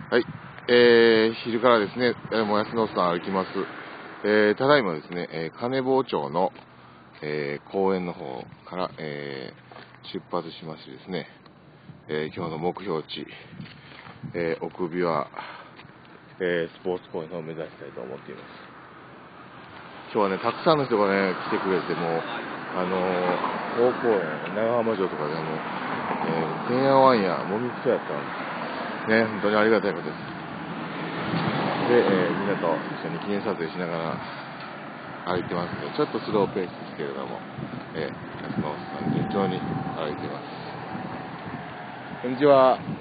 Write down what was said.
はい、昼からですね、もやすのさん歩きます。ただいまですね、金坊町の、公園の方から、出発しましてですね、今日の目標地、奥琵琶、スポーツ公園を目指したいと思っています。今日はね、たくさんの人がね、来てくれて、もう、大公園、長浜城とかでてんやわんや、もみくそやったんです。ね、本当にありがたいことです。で、みんなと一緒に記念撮影しながら歩いてますので、ちょっとスローペースですけれども、安野さん順調に歩いています。こんにちは。